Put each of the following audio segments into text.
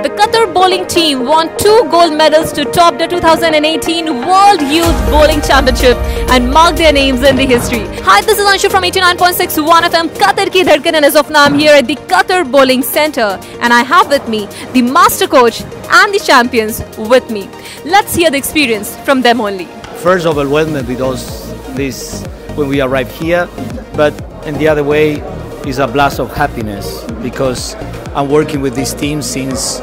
The Qatar bowling team won 2 gold medals to top the 2018 World Youth Bowling Championship and marked their names in the history. Hi, this is Anshu from 89.6 1 FM, Qatar ki dhadkan, and as of now I'm here at the Qatar Bowling Cetre and I have with me the master coach and the champions with me. Let's hear the experience from them only. First, overwhelmed with this when we arrived here, but in the other way is a blast of happiness because I'm working with this team since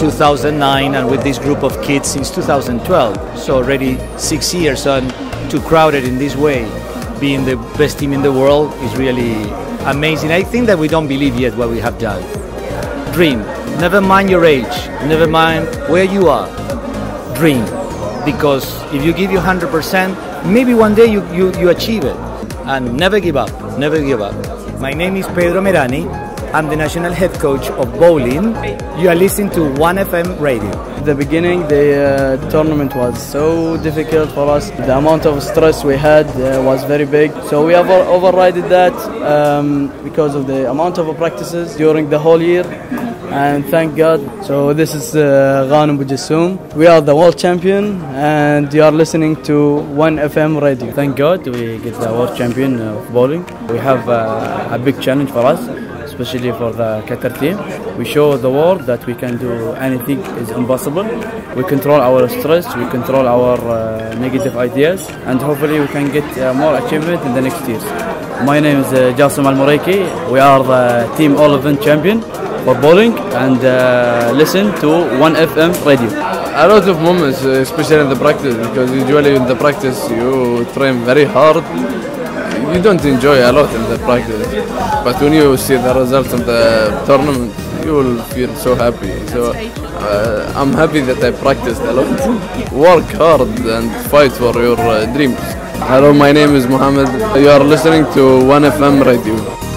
2009 and with this group of kids since 2012. So already 6 years, and to crowd it in this way, being the best team in the world is really amazing. I think that we don't believe yet what we have done. Dream. Never mind your age. Never mind where you are. Dream. Because if you give you 100%, maybe one day you achieve it. And never give up. Never give up. My name is Pedro Merani. I'm the national head coach of bowling. You are listening to 1FM radio. At the beginning, the tournament was so difficult for us. The amount of stress we had was very big. So we have overridden that because of the amount of practices during the whole year. And thank God. So this is Ghanem Abu Jassoum. We are the world champion and you are listening to 1FM radio. Thank God we get the world champion of bowling. We have a big challenge for us, especially for the Qatar team. We show the world that we can do anything is impossible. We control our stress, we control our negative ideas, and hopefully we can get more achievement in the next years. My name is Jassim Mohamed Al-Muraikhi. We are the team all-event champion for bowling, and listen to 1FM radio. A lot of moments, especially in the practice, because usually in the practice you train very hard. You don't enjoy a lot in the practice, but when you see the results of the tournament, you will feel so happy. So I'm happy that I practiced a lot. Work hard and fight for your dreams. Hello, my name is Mohammed. You are listening to 1FM radio.